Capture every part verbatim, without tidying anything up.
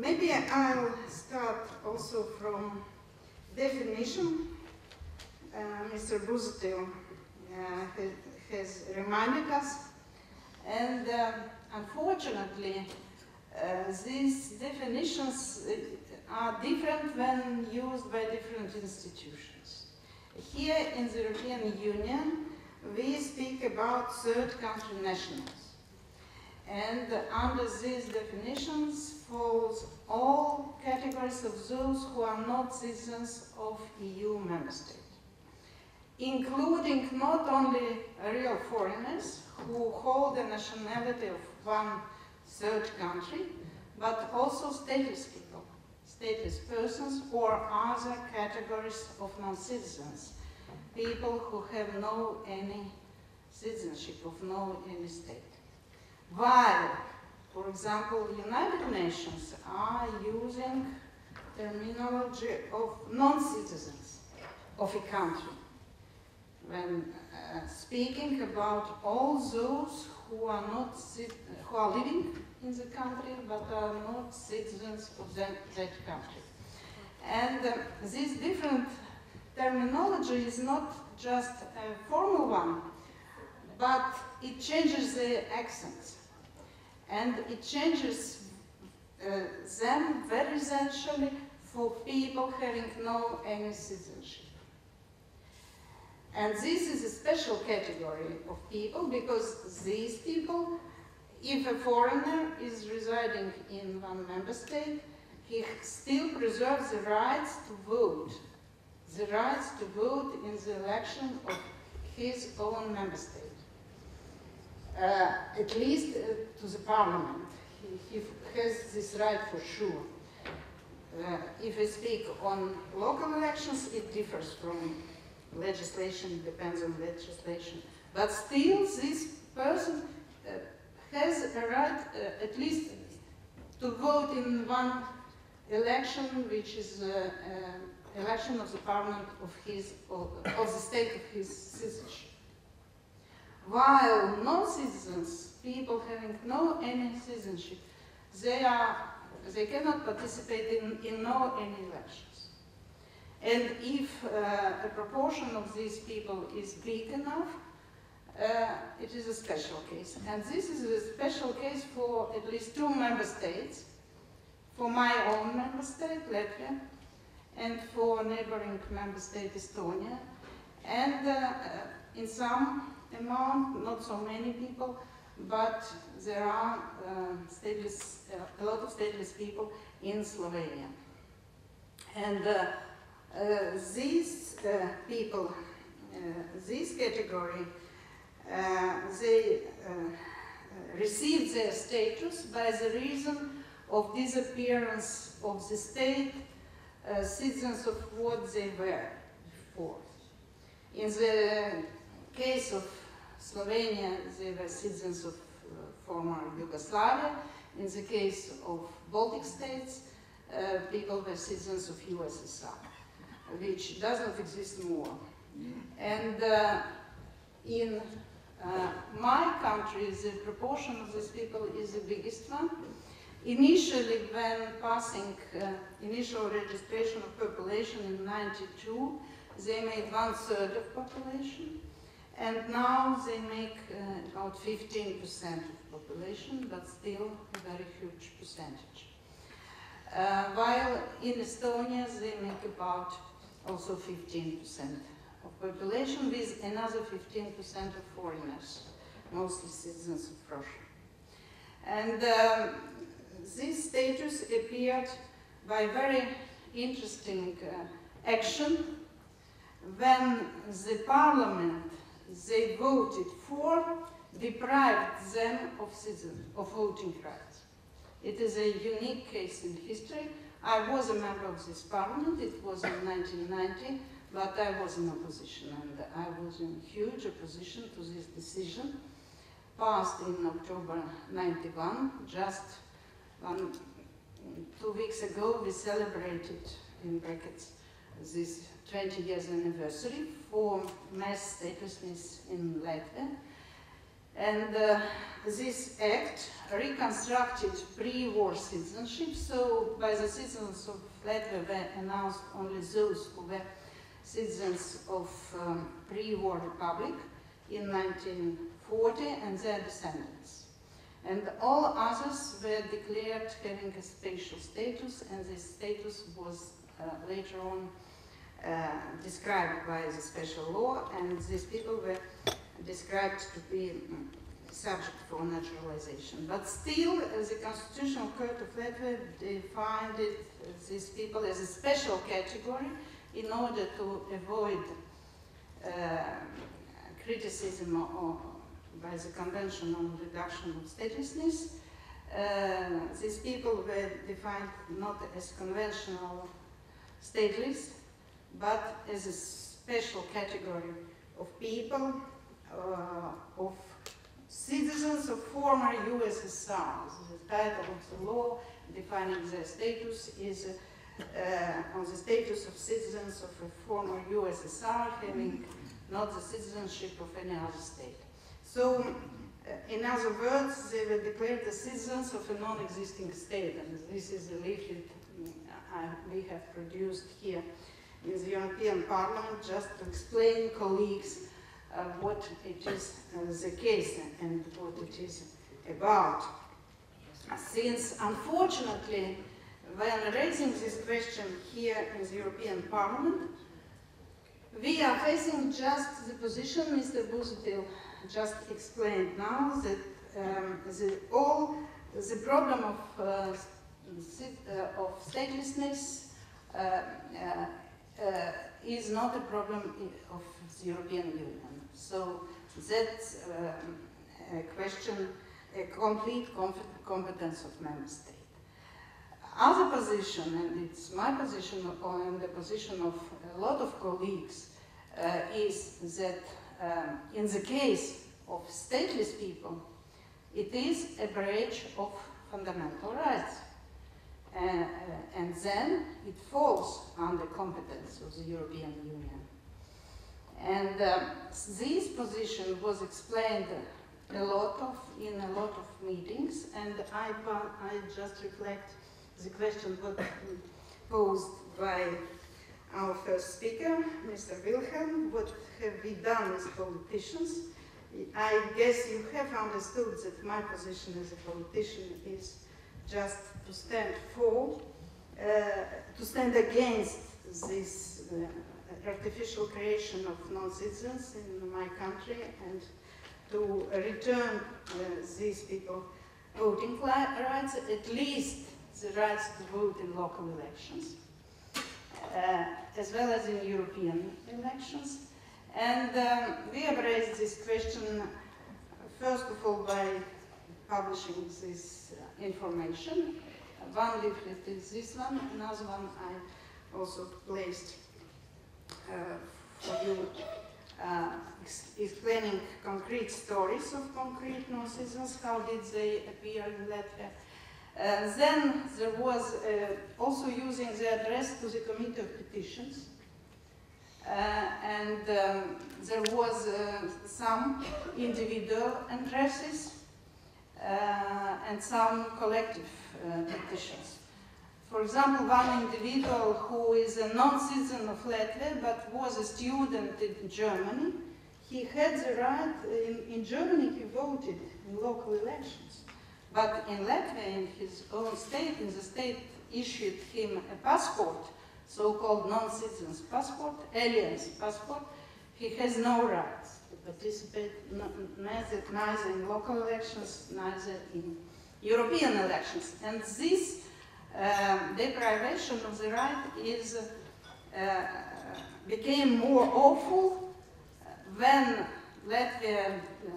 maybe I'll start also from definition. Uh, Mister Busuttil uh, has reminded us, and uh, unfortunately, uh, these definitions are different when used by different institutions. Here in the European Union, we speak about third country nationals. And under these definitions falls all categories of those who are not citizens of E U member states, including not only real foreigners who hold the nationality of one third country, but also stateless people, stateless persons, or other categories of non-citizens, people who have no any citizenship of no any state. While, for example, United Nations are using terminology of non-citizens of a country when uh, speaking about all those who are not who are living in the country but are not citizens of that, that country. And uh, this different terminology is not just a formal one, but it changes the accents. And it changes uh, them very essentially for people having no any citizenship. And this is a special category of people because these people, if a foreigner is residing in one member state, he still preserves the rights to vote, the rights to vote in the election of his own member state. Uh, at least uh, to the parliament. He, he has this right for sure. Uh, if we speak on local elections, it differs from legislation, it depends on legislation. But still, this person uh, has a right uh, at least to vote in one election, which is uh, uh, election of the parliament of, his, of, of the state of his citizenship. While non-citizens, people having no any citizenship, they are they cannot participate in, in no any elections. And if uh, a proportion of these people is big enough, uh, it is a special case. And this is a special case for at least two member states, for my own member state, Latvia, and for neighboring member state, Estonia, and uh, in some amount, not so many people, but there are uh, stateless, uh, a lot of stateless people in Slovenia. And uh, uh, these uh, people, uh, this category, uh, they uh, received their status by the reason of disappearance of the state uh, citizens of what they were before. In the case of Slovenia, they were citizens of uh, former Yugoslavia. In the case of Baltic states, uh, people were citizens of U S S R, which does not exist more. And uh, in uh, my country, the proportion of these people is the biggest one. Initially, when passing uh, initial registration of population in ninety-two, they made one third of population. And now they make uh, about fifteen percent of population, but still a very huge percentage. Uh, while in Estonia they make about also fifteen percent of population, with another fifteen percent of foreigners, mostly citizens of Russia. And um, this status appeared by very interesting uh, action when the parliament they voted for deprived them of citizen, of voting rights. It is a unique case in history. I was a member of this parliament, it was in nineteen ninety, but I was in opposition, and I was in huge opposition to this decision, passed in October ninety-one, just one, two weeks ago we celebrated, in brackets, this twenty years anniversary for mass statelessness in Latvia. And uh, this act reconstructed pre-war citizenship, so by the citizens of Latvia were announced only those who were citizens of um, pre-war republic in nineteen forty and their descendants. And all others were declared having a special status, and this status was uh, later on uh, described by the special law, and these people were described to be um, subject for naturalization. But still, uh, the Constitutional Court of Latvia defined it, uh, these people as a special category in order to avoid uh, criticism or, by the Convention on Reduction of Statelessness. Uh, these people were defined not as conventional stateless, but as a special category of people, uh, of citizens of former U S S R. The title of the law defining their status is uh, on the status of citizens of a former U S S R having not the citizenship of any other state. So, uh, in other words, they were declared the citizens of a non-existing state, and this is a leaflet uh, we have produced here in the European Parliament just to explain colleagues uh, what it is uh, the case and what it is about. Since, unfortunately, when raising this question here in the European Parliament, we are facing just the position Mister Busuttil just explained now, that um, the, all the problem of, uh, uh, of statelessness uh, uh, uh, is not a problem of the European Union. So that's uh, a question, a complete competence of member state. Other position, and it's my position and the position of a lot of colleagues, uh, is that um, in the case of stateless people, it is a breach of fundamental rights. Uh, uh, and then it falls under competence of the European Union. And uh, this position was explained a lot of, in a lot of meetings, and I, I just reflect the question posed by our first speaker, Mister Wilhelm. What have we done as politicians? I guess you have understood that my position as a politician is just to stand for, uh, to stand against this uh, artificial creation of non-citizens in my country, and to return uh, these people voting rights, at least the rights to vote in local elections, uh, as well as in European elections. And um, we have raised this question, first of all, by publishing this uh, information. One leaflet is this one, another one I also placed uh, for you, uh, ex explaining concrete stories of concrete non-citizens, how did they appear in Latvia. Uh, then there was uh, also using the address to the Committee of Petitions. Uh, and um, there was uh, some individual addresses uh, and some collective uh, petitions. For example, one individual who is a non-citizen of Latvia but was a student in Germany, he had the right, in, in Germany he voted in local elections. But in Latvia, in his own state, in the state issued him a passport, so-called non-citizen's passport, alien's passport, he has no rights to participate neither, neither in local elections, neither in European elections. And this um, deprivation of the right is, uh, became more awful when Latvia uh,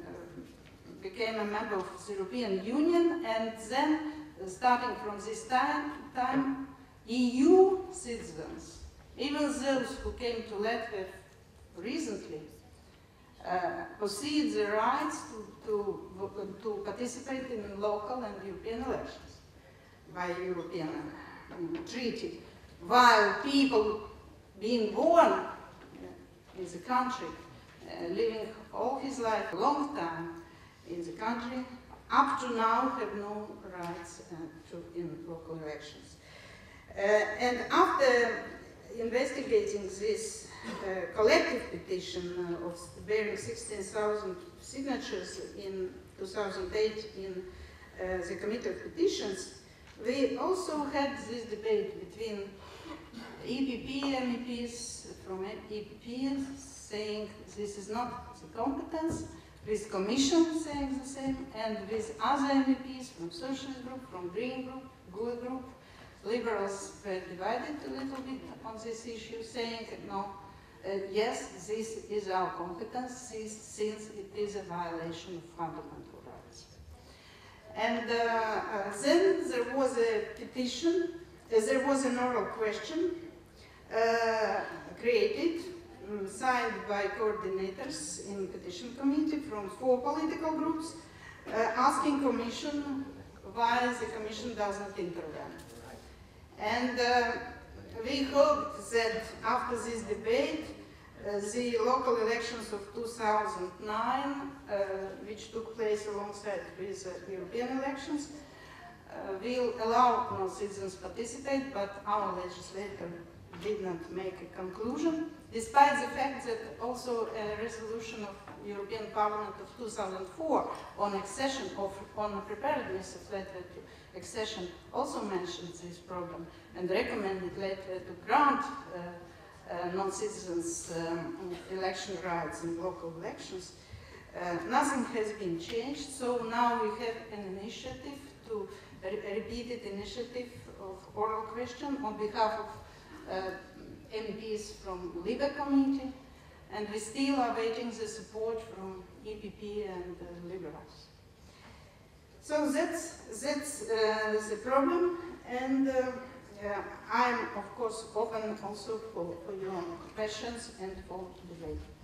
became a member of the European Union, and then, uh, starting from this time, time E U citizens, even those who came to Latvia recently, uh, possess the rights to, to, to participate in local and European elections by European um, treaty, while people being born uh, in the country, uh, living all his life, a long time, in the country up to now have no rights uh, to, in local elections. Uh, and after investigating this uh, collective petition uh, of bearing sixteen thousand signatures in two thousand eight in uh, the Committee of Petitions, we also had this debate between E P P M E Ps from E P P saying this is not the competence, with Commission saying the same, and with other M E Ps from Socialist Group, from Green Group, G U E Group. Liberals were divided a little bit on this issue, saying no, uh, yes, this is our competence since it is a violation of fundamental rights. And uh, uh, then there was a petition, uh, there was an oral question uh, created, um, signed by coordinators in petition committee from four political groups, uh, asking Commission why the Commission doesn't intervene. And uh, we hoped that after this debate, uh, the local elections of two thousand nine, uh, which took place alongside with uh, European elections, uh, will allow non-citizens to participate, but our legislator did not make a conclusion, despite the fact that also a resolution of European Parliament of two thousand four on accession of, on preparedness of Latvia to accession also mentions this problem and recommended Latvia to grant uh, uh, non-citizens um, election rights in local elections. Uh, nothing has been changed, so now we have an initiative to a repeated initiative of oral question on behalf of uh, M E Ps from Libe Committee, and we still are waiting the support from E P P and uh, Liberals. So that's, that's uh, the problem, and uh, uh, I'm of course open also for, for your questions and for debate.